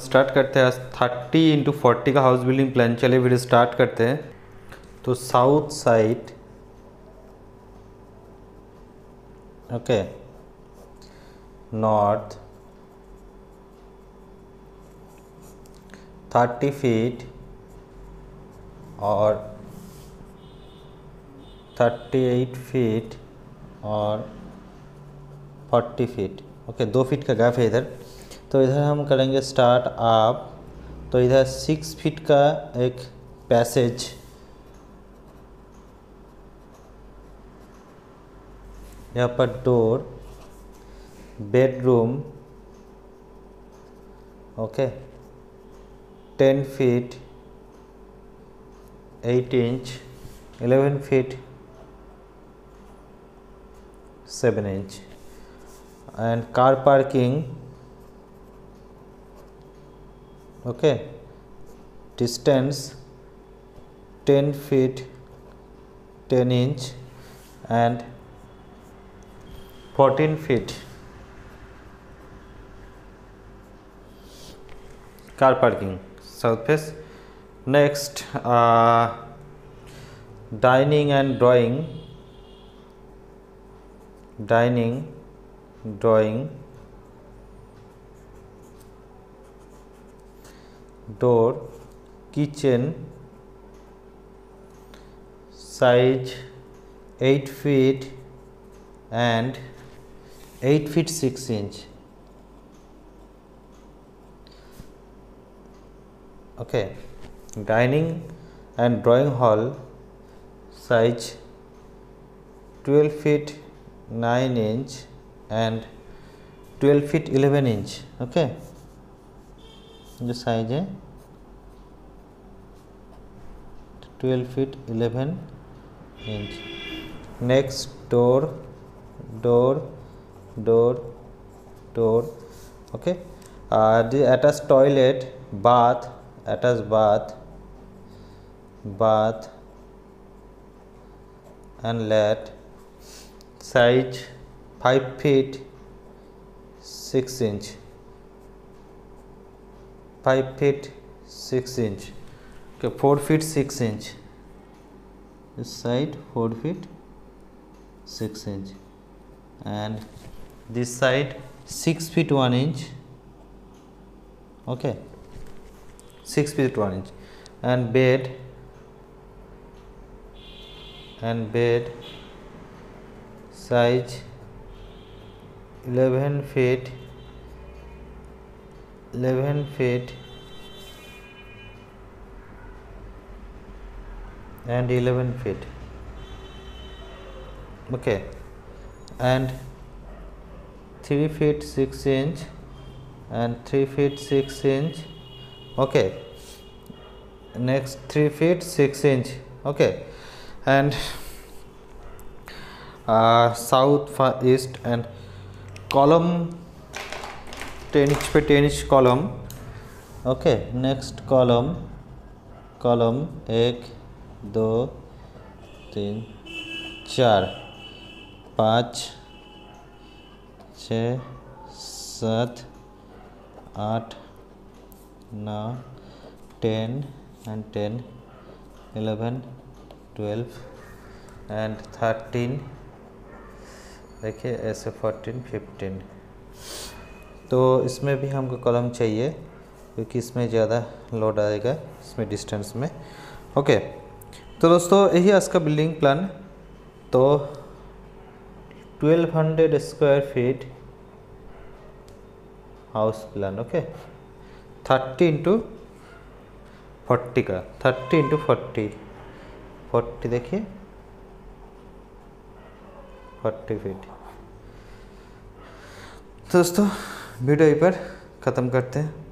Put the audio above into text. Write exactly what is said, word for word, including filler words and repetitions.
Start करते हैं thirty into forty का हाउस बिल्डिंग प्लान। चलिए वीडियो स्टार्ट करते हैं। तो south side, okay, north thirty feet और थर्टी एट फीट और फोर्टी फीट, ओके, दो फीट का गैप है इधर। तो इधर हम करेंगे स्टार्ट आप। तो इधर सिक्स फीट का एक पैसेज, यहाँ पर door, bedroom, okay, ten feet eight inch, eleven feet seven inch, and car parking, okay, distance ten feet ten inch and fourteen feet car parking south face. Next, uh, dining and drawing, dining drawing, door, kitchen, size eight feet and eight feet six inch, okay. Dining and drawing hall, size twelve feet nine inch and twelve feet eleven inch, okay, जो size है twelve feet eleven inch. Next, door, door, door, door, okay. Uh, the attached toilet, bath, attached bath, bath and lat, size five feet six inch, five feet six inch, okay, four feet six inch, this side four feet six inch and this side six feet one inch, okay, six feet one inch. And bed and bed size eleven feet eleven feet and eleven feet, okay, and three feet six inch and three feet six inch, okay. Next, three feet six inch, okay. And uh, south east and column ten inch पे ten inch column, okay. Next, column column एक दो तीन चार पाँच छः सात आठ नौ ten and ten eleven twelve and thirteen, देखिए ऐसे fourteen fifteen. तो इसमें भी हमको कॉलम चाहिए क्योंकि इसमें ज़्यादा लोड आएगा इसमें डिस्टेंस में, ओके. तो दोस्तों यही आज का बिल्डिंग प्लान। तो twelve hundred square feet house plan, okay, thirty into forty का, थर्टी इंटू फोर्टी, फोर्टी देखिए फोर्टी फीट। दोस्तों वीडियो यहीं पर ख़त्म करते हैं।